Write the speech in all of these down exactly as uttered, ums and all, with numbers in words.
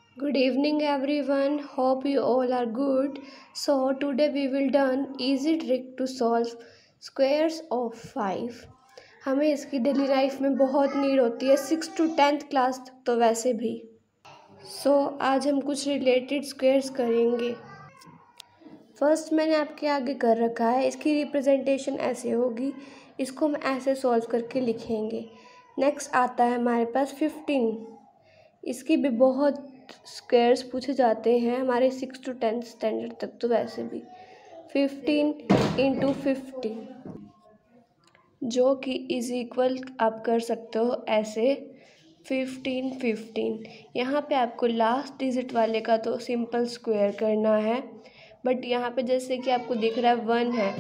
Good evening everyone. Hope you all are good. So today we will done easy trick to solve squares of five. हमें इसकी daily life में बहुत need होती है, six to tenth class तक तो वैसे भी. सो so, आज हम कुछ रिलेटेड स्क्वेयर्स करेंगे. फर्स्ट मैंने आपके आगे कर रखा है. इसकी रिप्रेजेंटेशन ऐसे होगी. इसको हम ऐसे सॉल्व करके लिखेंगे. नेक्स्ट आता है हमारे पास फिफ्टीन. इसकी भी बहुत स्क्वेयर्स पूछे जाते हैं हमारे सिक्स टू टेंथ स्टैंडर्ड तक तो वैसे भी. फिफ्टीन इंटू फिफ्टीन जो कि इज इक्वल आप कर सकते हो ऐसे फिफ्टीन फिफ्टीन. यहाँ पे आपको लास्ट डिजिट वाले का तो सिंपल स्क्वायर करना है, बट यहाँ पे जैसे कि आपको दिख रहा है वन है,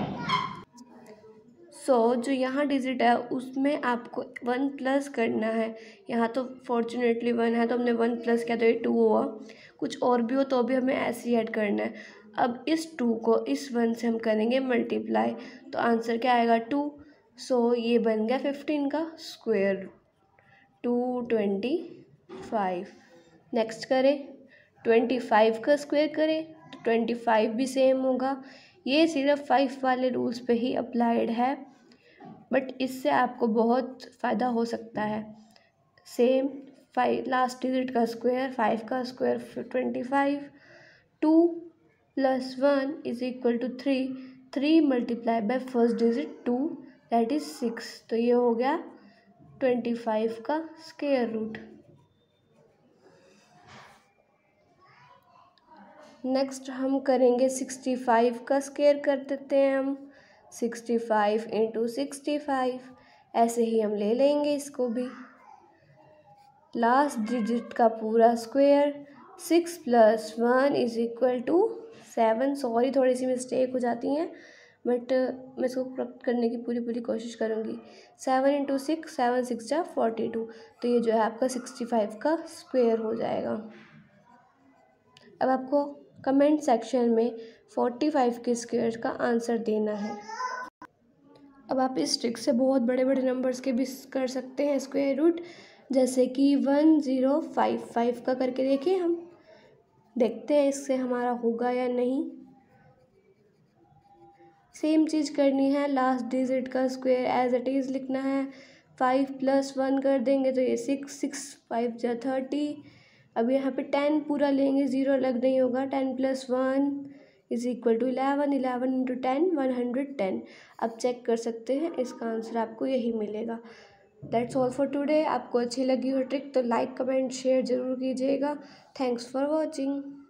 सो so, जो यहाँ डिजिट है उसमें आपको वन प्लस करना है. यहाँ तो फॉर्चुनेटली वन है तो हमने वन प्लस किया तो ये टू हुआ. कुछ और भी हो तो भी हमें ऐसे ही ऐड करना है. अब इस टू को इस वन से हम करेंगे मल्टीप्लाई, तो आंसर क्या आएगा टू. सो so, ये बन गया फिफ्टीन का square, two twenty five. Next करें ट्वेंटी फाइव का स्क्वायर करें तो ट्वेंटी फाइव भी सेम होगा. ये सिर्फ फाइव वाले रूल्स पे ही अप्लाइड है, बट इससे आपको बहुत फ़ायदा हो सकता है. सेम फाइव लास्ट डिजिट का स्क्वायर, फाइव का square twenty five. Two plus one is equal to three. Three multiply by first digit two, that is six. तो ये हो गया ट्वेंटी फाइव का स्क्वायर रूट. नेक्स्ट हम करेंगे सिक्सटी फाइव का स्क्वायर कर देते हैं हम. Sixty five into sixty five ऐसे ही हम ले लेंगे इसको भी. लास्ट डिजिट का पूरा square. Six plus one is equal to seven. Sorry थोड़ी सी मिस्टेक हो जाती हैं, बट मैं इसको करेक्ट करने की पूरी पूरी कोशिश करूँगी. Seven into six, seven six जा फोर्टी टू. तो ये जो है आपका सिक्सटी फाइव का स्क्वायर हो जाएगा. अब आपको कमेंट सेक्शन में फोर्टी फाइव के स्क्वायर का आंसर देना है. अब आप इस ट्रिक से बहुत बड़े बड़े नंबर्स के भी कर सकते हैं स्क्वायर रूट, जैसे कि वन ज़ीरो फाइव फाइव का करके देखिए. हम देखते हैं इससे हमारा होगा या नहीं. सेम चीज़ करनी है. लास्ट डिजिट का स्क्वायर एज इट इज़ लिखना है. फाइव प्लस वन कर देंगे तो ये सिक्स. सिक्स फाइव जा थर्टी. अब यहाँ पे टेन पूरा लेंगे, ज़ीरो अलग नहीं होगा. Ten plus one is equal to eleven. Eleven into ten, one hundred ten. अब चेक कर सकते हैं, इसका आंसर आपको यही मिलेगा. That's all for today. आपको अच्छी लगी हो ट्रिक तो लाइक कमेंट शेयर ज़रूर कीजिएगा. Thanks for watching.